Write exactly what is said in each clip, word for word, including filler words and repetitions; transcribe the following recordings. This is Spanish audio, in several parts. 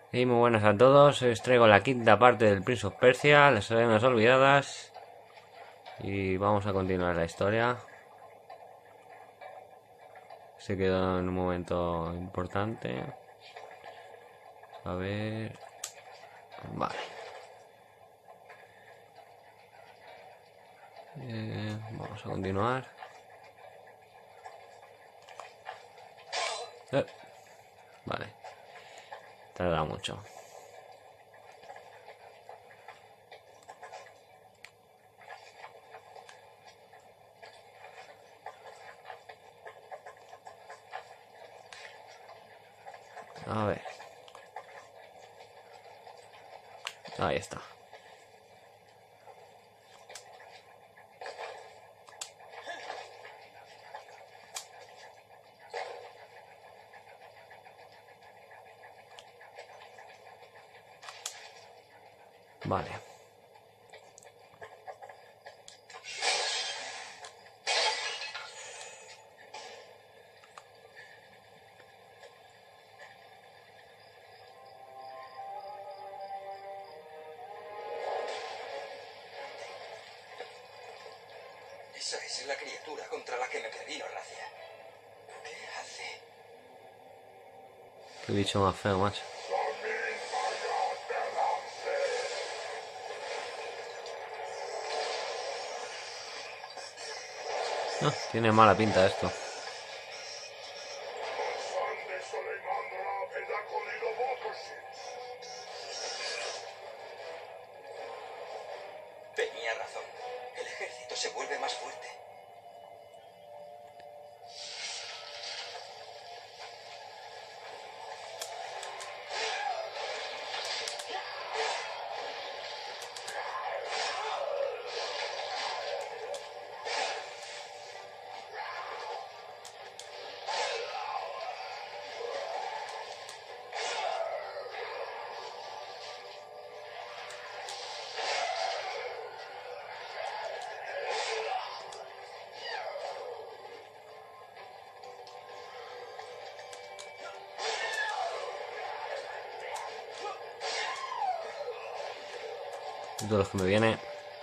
Y muy buenas a todos, os traigo la quinta parte del Prince of Persia, las arenas olvidadas. Y vamos a continuar la historia. Se quedó en un momento importante. A ver... Vale. Eh, vamos a continuar. Eh, vale. Tarda mucho. A ver. Ahí está. Vale. Esa es la criatura contra la que me previno Racia. ¿Qué hace? Qué bicho más feo, macho. No, tiene mala pinta esto. Tenía razón. El ejército se vuelve más fuerte. Todos los que me viene.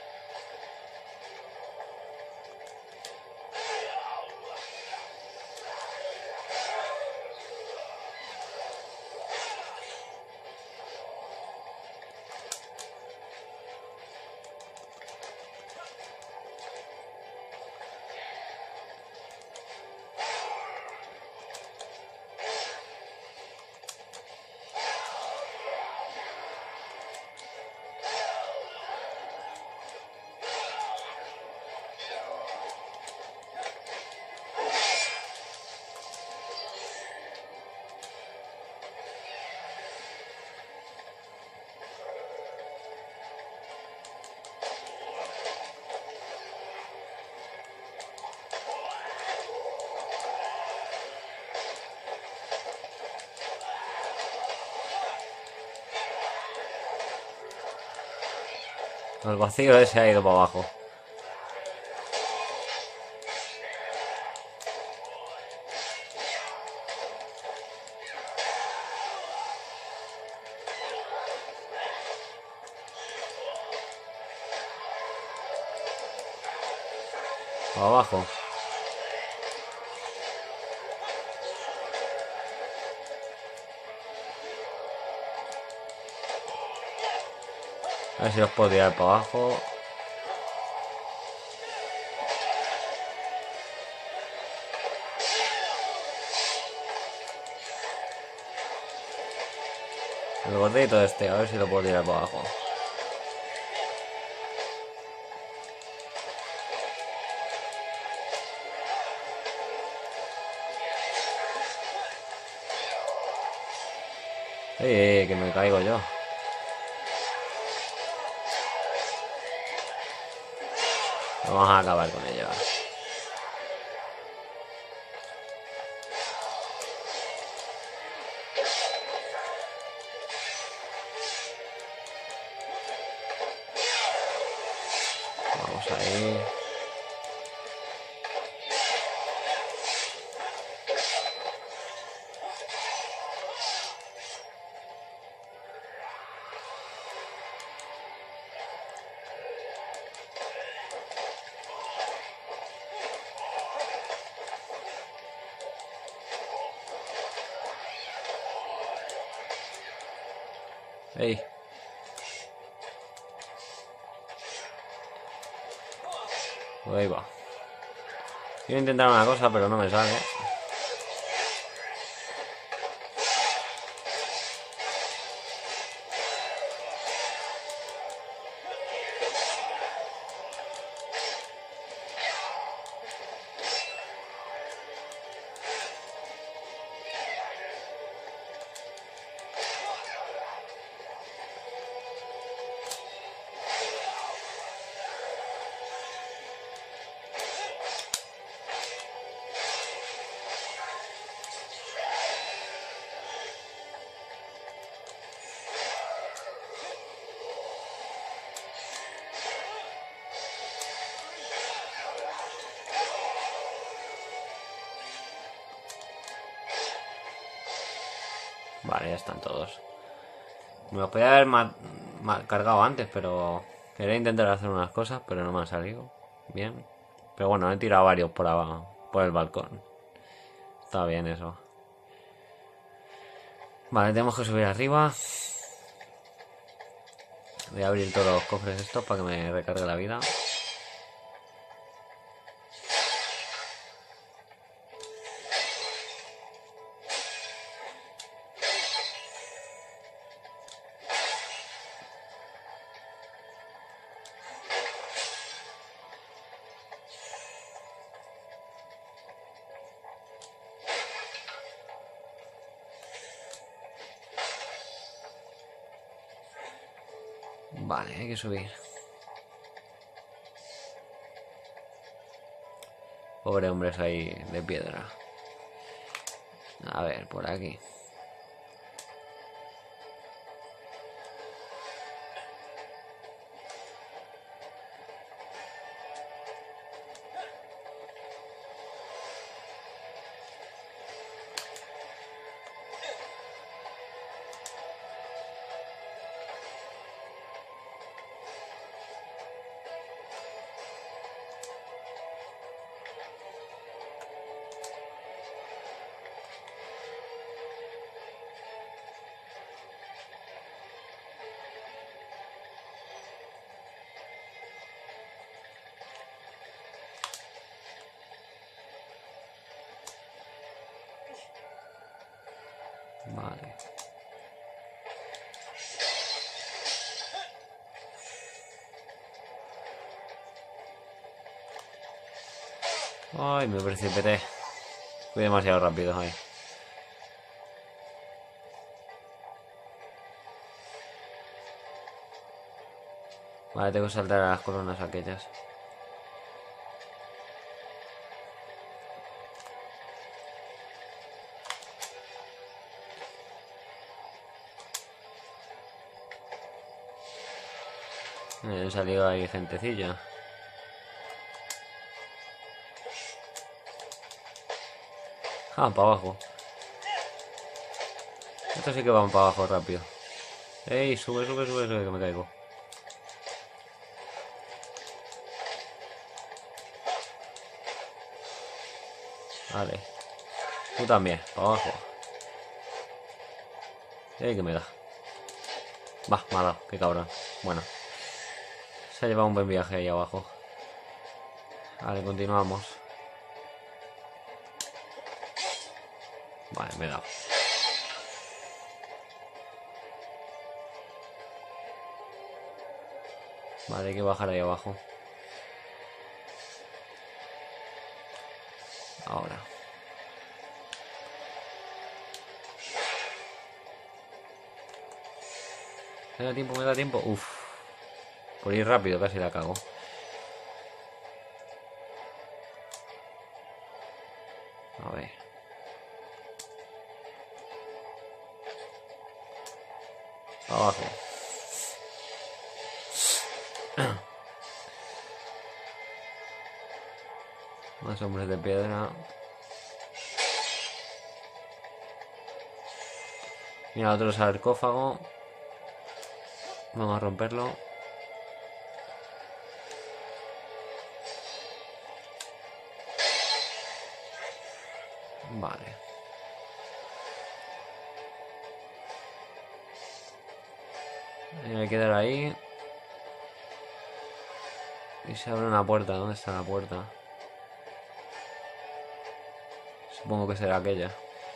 El vacío ese ha ido para abajo. Para abajo. A ver si los puedo tirar para abajo. El gordito este, a ver si lo puedo tirar para abajo. Eh, que me caigo yo. Vamos a acabar con ello. Vamos ahí. ¡Ey! Pues ahí va. Quiero intentar una cosa, pero no me sale. Vale, ya están todos. Me los podía haber ma ma cargado antes, pero quería intentar hacer unas cosas, pero no me han salido. Bien. Pero bueno, he tirado varios por abajo, por el balcón. Está bien eso. Vale, tenemos que subir arriba. Voy a abrir todos los cofres estos para que me recargue la vida. Vale, hay que subir. Pobre hombres ahí de piedra. A ver, por aquí. Vale. Ay, me precipité. Fui demasiado rápido ahí. Vale, tengo que saltar a las columnas aquellas. Me han salido ahí gentecilla. Ah, para abajo. Estos sí que van para abajo rápido. Ey, sube, sube, sube, sube, que me caigo. Vale. Tú también, para abajo. Ey, que me da. Va, me ha dado, qué cabrón. Bueno. Se ha llevado un buen viaje ahí abajo. Vale, continuamos. Vale, me he dado. Vale, hay que bajar ahí abajo. Ahora. ¿Me da tiempo? ¿Me da tiempo? Uf. Por ir rápido casi la cago. A ver. Abajo. Más hombres de piedra. Mira, otro sarcófago. Vamos a romperlo. Vale. Me voy a quedar ahí. Y se abre una puerta. ¿Dónde está la puerta? Supongo que será aquella.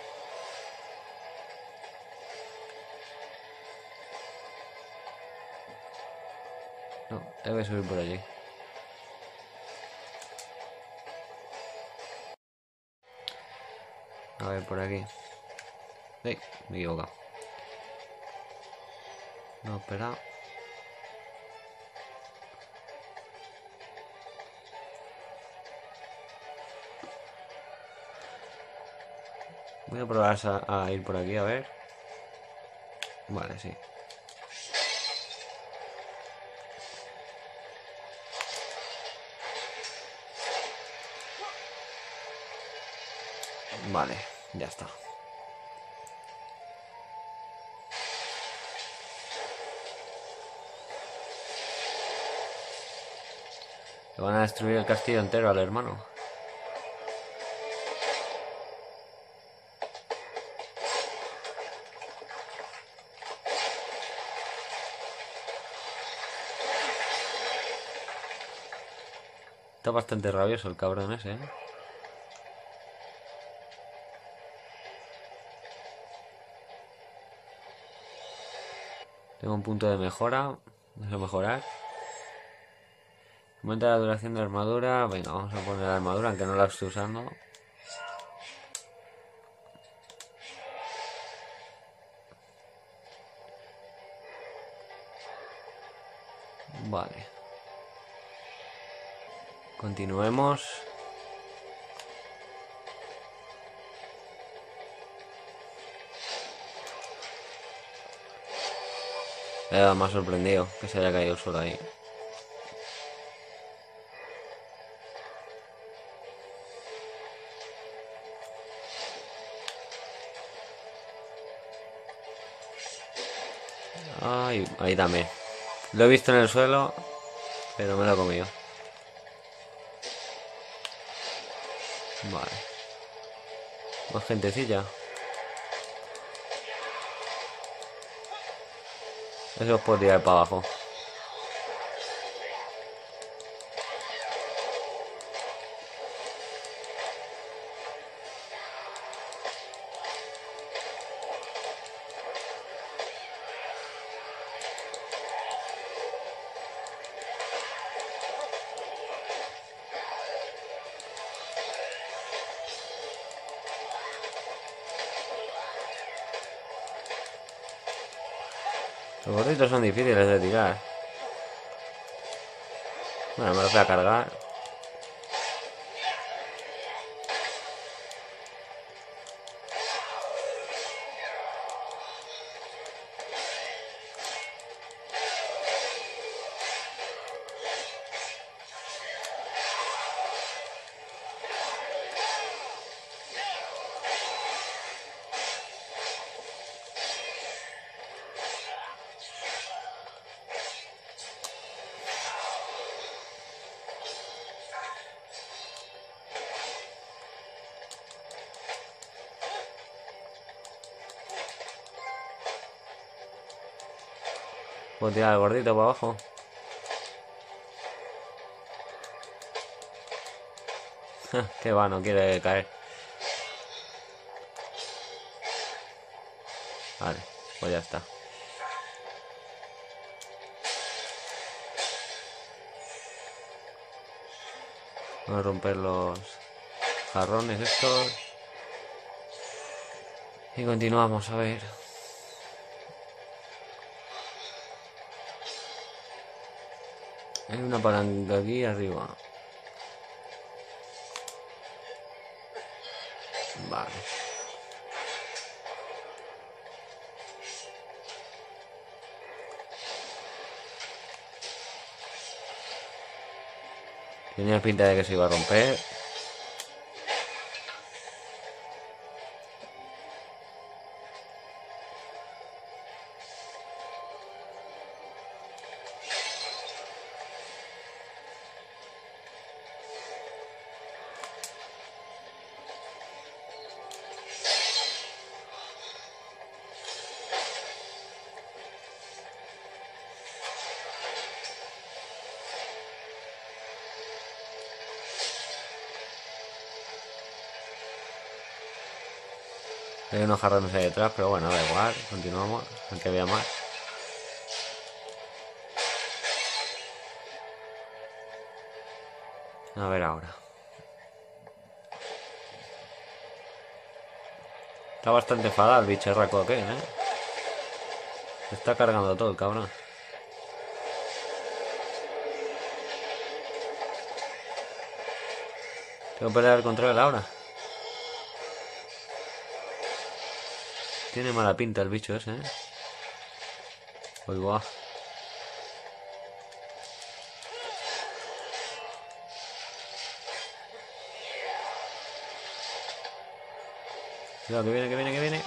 No, tengo que subir por allí. A ver, por aquí. ¡Ey! Me he equivocado. No, espera. Voy a probar a, a ir por aquí, a ver. Vale, sí. Vale, ya está. Le van a destruir el castillo entero al hermano. Está bastante rabioso el cabrón ese, ¿eh? Tengo un punto de mejora. Vamos a mejorar. Aumenta la duración de la armadura. Venga, vamos a poner la armadura, aunque no la estoy usando. Vale. Continuemos. Eh, me ha sorprendido que se haya caído solo ahí. Ay, ahí también. Lo he visto en el suelo, pero me lo he comido. Vale. Más gentecilla. Eso os puedo tirar para abajo. Los gorditos son difíciles de tirar. Bueno, me los voy a cargar. Puedo tirar al gordito para abajo. Que va, no quiere caer. Vale, pues ya está. Vamos a romper los jarrones estos. Y continuamos, a ver. Hay una palanca aquí arriba. Vale. Tenía pinta de que se iba a romper. Hay unos jarrones ahí detrás, pero bueno, da igual. Continuamos, aunque había más. A ver ahora. Está bastante enfadado el bicharraco aquel, ¿eh? Se está cargando todo el cabrón. Tengo que pelear contra él ahora. Tiene mala pinta el bicho ese, ¿eh? Uy, guau. Cuidado, que viene, que viene, que viene.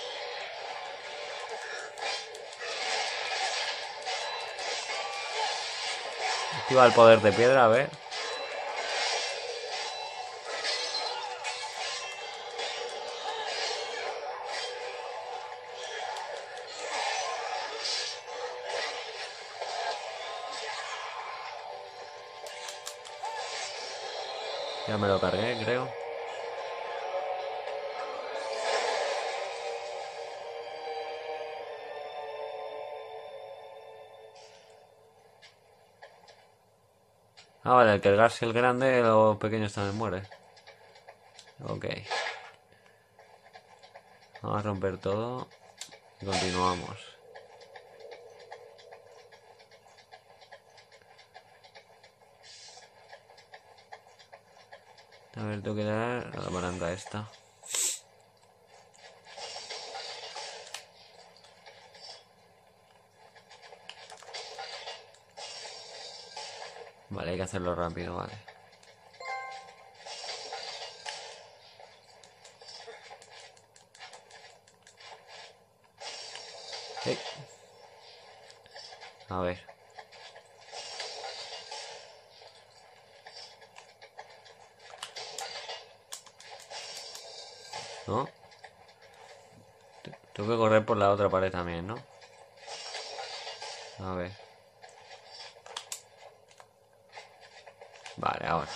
Activa el poder de piedra, a ver. Ya me lo cargué, creo. Ah, vale, el cargarse el grande, los pequeños también mueren. Ok. Vamos a romper todo. Y continuamos. A ver, tengo que dar a la palanca esta. Vale, hay que hacerlo rápido, vale. Hey. A ver. ¿No? Tengo que correr por la otra pared también, ¿no? A ver. Vale, ahora.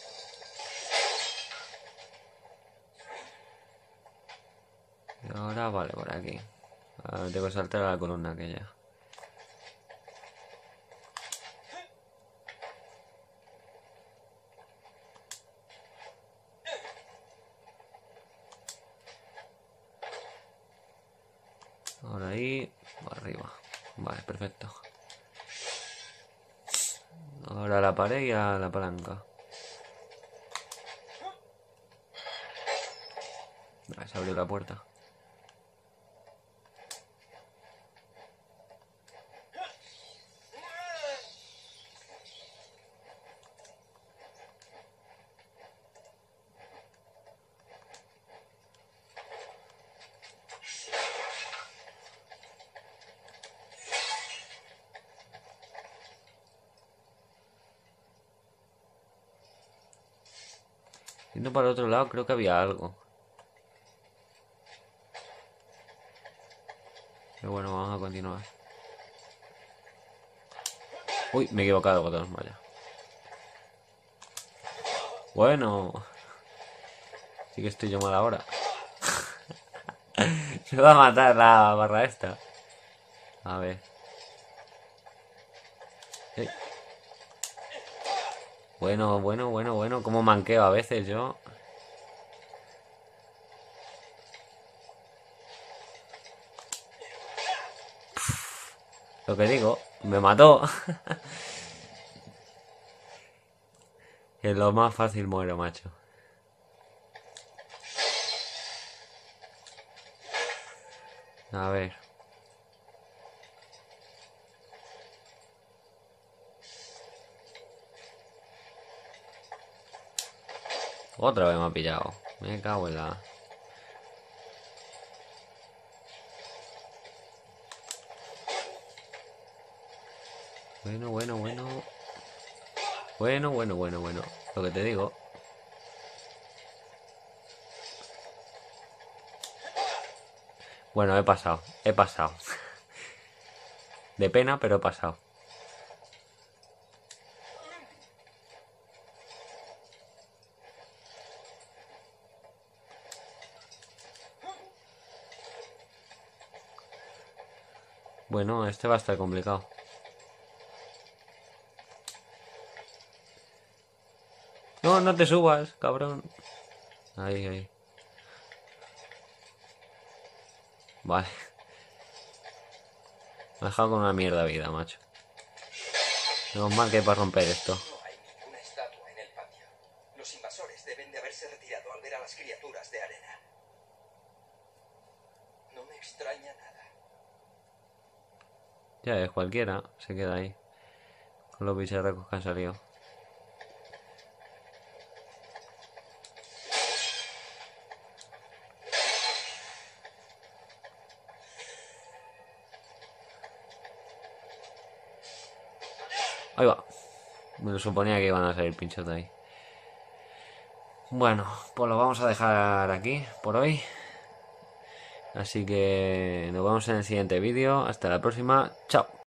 Y ahora, vale, por aquí. Ahora tengo que saltar a la columna aquella. Ahora ahí, para arriba. Vale, perfecto. Ahora a la pared y a la palanca. Vale, se abrió la puerta. Yendo para el otro lado, creo que había algo. Pero bueno, vamos a continuar. Uy, me he equivocado, botón, vaya. Bueno. Sí que estoy yo mal ahora. Se va a matar la barra esta. A ver. Eh. Bueno, bueno, bueno, bueno. Como manqueo a veces yo. Lo que digo, me mató. Es lo más fácil muero, macho. A ver. Otra vez me ha pillado. Me cago en la... Bueno, bueno, bueno. Bueno, bueno, bueno, bueno. Lo que te digo. Bueno, he pasado. He pasado. De pena, pero he pasado. Bueno, este va a estar complicado. No, no te subas, cabrón. Ahí, ahí. Vale. Me ha dejado con una mierda vida, macho. Menos mal que hay para romper esto. No hay ninguna estatua en el patio. Los invasores deben de haberse retirado al ver a las criaturas de arena. No me extraña nada. Ya es, cualquiera se queda ahí. Con los bicharracos que han salido. Ahí va. Me lo suponía que iban a salir pinchos de ahí. Bueno, pues lo vamos a dejar aquí por hoy. Así que nos vemos en el siguiente vídeo. Hasta la próxima. Chao.